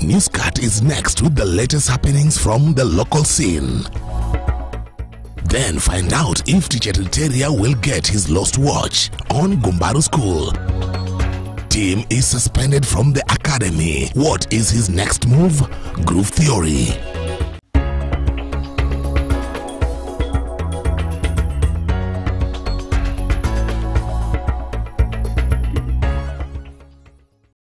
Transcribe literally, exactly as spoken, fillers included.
Newscat is next with the latest happenings from the local scene. Then find out if Teacher Terrier will get his lost watch on Gumbaru School. Team is suspended from the academy. What is his next move? Groove Theory.